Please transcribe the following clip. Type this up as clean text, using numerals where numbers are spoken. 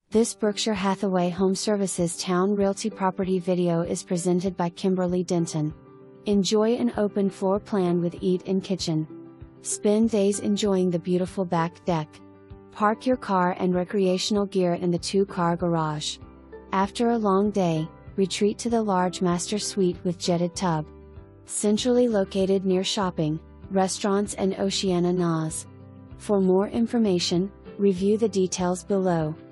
This Berkshire Hathaway HomeServices Towne Realty property video is presented by Kimberly Denton. Enjoy an open floor plan with eat-in kitchen. Spend days enjoying the beautiful back deck. Park your car and recreational gear in the 2-car garage. After a long day, retreat to the large master suite with jetted tub. Centrally located near shopping, restaurants and Oceana NAS. For more information, review the details below.